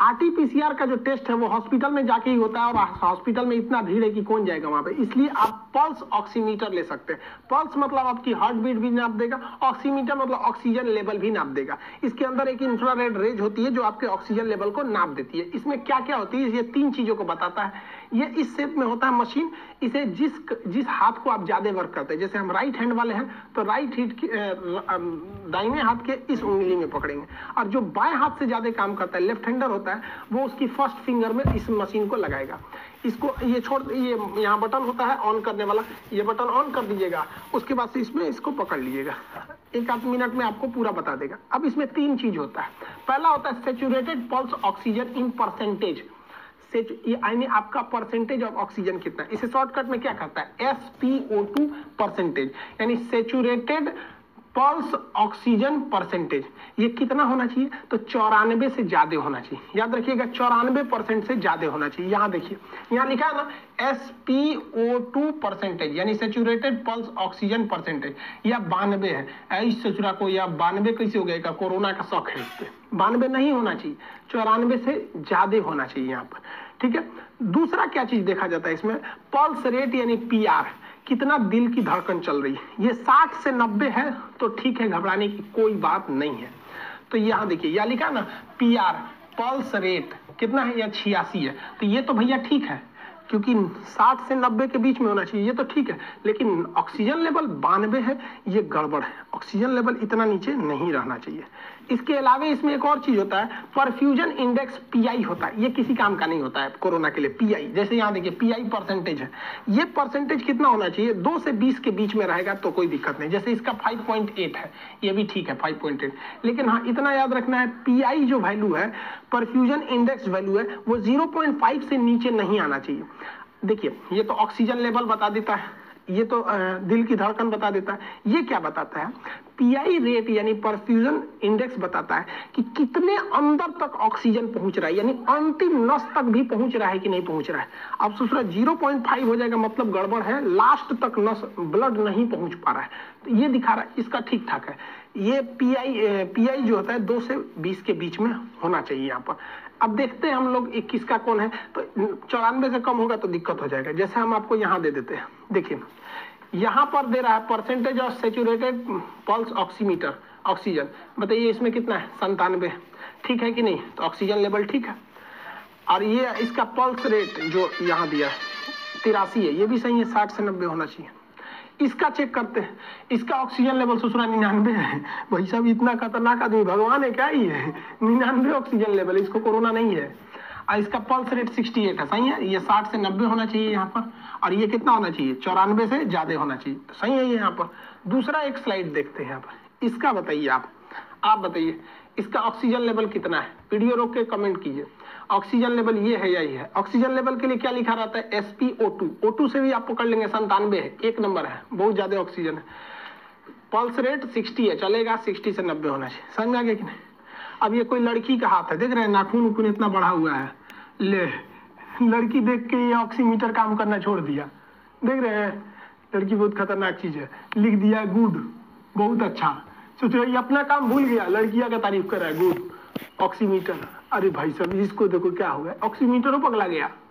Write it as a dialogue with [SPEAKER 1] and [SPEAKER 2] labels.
[SPEAKER 1] RTPCR का जो test है वो हॉस्पिटल में जाके ही होता है, और हॉस्पिटल में इतना भीड़ है कि कौन जाएगा वहां पे, इसलिए आप पल्स ऑक्सीमीटर ले सकते हैं। पल्स मतलब आपकी हार्ट बीट भी नाप देगा, ऑक्सीमीटर मतलब ऑक्सीजन लेवल भी नाप देगा। इसके अंदर एक इंफ्रारेड रेज होती है जो आपके ऑक्सीजन लेवल को नाप देती है। इसमें क्या क्या होती है, ये 3 चीजों को बताता है। ये इस शेप में होता है मशीन, इसे जिस हाथ को आप ज्यादा वर्क करते हैं, जैसे हम राइट हैंड वाले हैं तो राइट हिट दाहिने हाथ के इस उंगली में पकड़ेंगे, और जो बाएं हाथ से ज्यादा काम करता है, लेफ्ट हैंडर होता है, वो उसकी फर्स्ट फिंगर में इस मशीन को लगाएगा। इसको ये छोड़, ये यहाँ बटन होता है ऑन करने वाला, ये बटन ऑन कर दीजिएगा, उसके बाद से इसमें इसको पकड़ लीजिएगा, 1-8 मिनट में आपको पूरा बता देगा। अब इसमें 3 चीज होता है। पहला होता है saturated pulse oxygen in percentage, यानी आपका परसेंटेज ऑफ ऑक्सीजन कितना है। इसे शॉर्टकट में क्या कहता है, SpO2 परसेंटेज, यानी सैचुरेटेड पल्स ऑक्सीजन परसेंटेज। ये कितना होना चाहिए, तो 94 से ज्यादा होना चाहिए। याद रखिएगा 94% से ज्यादा होना चाहिए। यहाँ देखिए, यहाँ लिखा है ना SpO2 परसेंटेज, यानी सैचुरेटेड पल्स ऑक्सीजन परसेंटेज, या 92 है। इस सचुरा को या 92 कैसे हो गया, कोरोना का शौक है इस पे। 92 नहीं होना चाहिए, 94 से ज्यादा होना चाहिए यहाँ पर, ठीक है। दूसरा क्या चीज देखा जाता है इसमें, पल्स रेट यानी PR, कितना दिल की धड़कन चल रही है। ये 60 से 90 है तो ठीक है, घबराने की कोई बात नहीं है। तो यहाँ देखिए, यह लिखा ना PR पल्स रेट कितना है, या 86 है, तो ये तो भैया ठीक है, क्योंकि 60 से 90 के बीच में होना चाहिए, ये तो ठीक है। लेकिन ऑक्सीजन लेवल 92 है, ये गड़बड़ है। ऑक्सीजन लेवल इतना नीचे नहीं रहना चाहिए। इसके अलावा इसमें एक और चीज होता है, परफ्यूजन इंडेक्स PI होता है। ये किसी काम का नहीं होता है कोरोना के लिए। PI, जैसे यहाँ देखिए PI परसेंटेज है, ये परसेंटेज कितना होना चाहिए, 2 से 20 के बीच में रहेगा तो कोई दिक्कत नहीं। जैसे इसका 5.8 है, ये भी ठीक है 5.8। लेकिन हाँ, इतना याद रखना है, PI जो वैल्यू है, परफ्यूजन इंडेक्स वैल्यू है, वो 0.5 से नीचे नहीं आना चाहिए। देखिए, ये तो ऑक्सीजन लेवल बता देता है, ये तो दिल की धड़कन बता देता है। ये क्या बताता है, PI रेट यानी परफ्यूजन इंडेक्स बताता है कि कितने अंदर तक ऑक्सीजन पहुंच रहा है, यानी अंतिम नस तक भी पहुंच रहा है कि नहीं पहुंच रहा है। अब दूसरा 0.5 हो जाएगा, मतलब गड़बड़ है, लास्ट तक नस ब्लड नहीं पहुंच पा रहा है, तो ये दिखा रहा है इसका ठीक ठाक है। ये PI जो होता है 2 से 20 के बीच में होना चाहिए यहाँ पर। अब देखते हैं हम लोग 21 का कौन है, तो 94 से कम होगा तो दिक्कत हो जाएगा। जैसे हम आपको यहाँ दे देते हैं, देखिए यहाँ पर दे रहा है percentage of saturated pulse oximeter oxygen, बताइए इसमें कितना है, 97, ठीक है कि नहीं, तो ऑक्सीजन लेवल ठीक है। और ये इसका पल्स रेट जो यहाँ दिया है 83 है, ये भी सही है, 60 से 90 होना चाहिए। इसका चेक करते हैं, इसका ऑक्सीजन लेवल ससुरा 99 है। भाई साहब इतना खतरनाक आदमी भगवान है क्या ही है, 99 ऑक्सीजन लेवल, इसको कोरोना नहीं है। और इसका पल्स रेट 68 है, सही है। ये 60 से 90 होना चाहिए यहाँ पर, और ये कितना होना चाहिए, 94 से ज्यादा होना चाहिए, तो सही है ये यहाँ पर। दूसरा एक स्लाइड देखते हैं यहाँ पर, इसका बताइए आप बताइए इसका ऑक्सीजन लेवल कितना है, वीडियो रोक के कमेंट कीजिए। ऑक्सीजन लेवल ये है या ये है। ऑक्सीजन लेवल के लिए क्या लिखा रहता है, SpO2। O2 से भी आप पकड़ लेंगे, 97 है, 1 नंबर है, बहुत ज्यादा ऑक्सीजन है। पल्स रेट 60 है, चलेगा, 60 से 90 होना चाहिए। समझ में आ गया कि नहीं। अब ये कोई लड़की का हाथ है, देख रहे हैं नाखून उखून इतना बढ़ा हुआ है, ले लड़की देख के ये ऑक्सीमीटर काम करना छोड़ दिया, देख रहे हैं। लड़की बहुत खतरनाक चीज है, लिख दिया गुड, बहुत अच्छा। सोचो ये अपना काम भूल गया, लड़कियां का तारीफ कर रहा है, गुड ऑक्सीमीटर। अरे भाई साहब इसको देखो क्या हुआ, ऑक्सीमीटर पगला गया।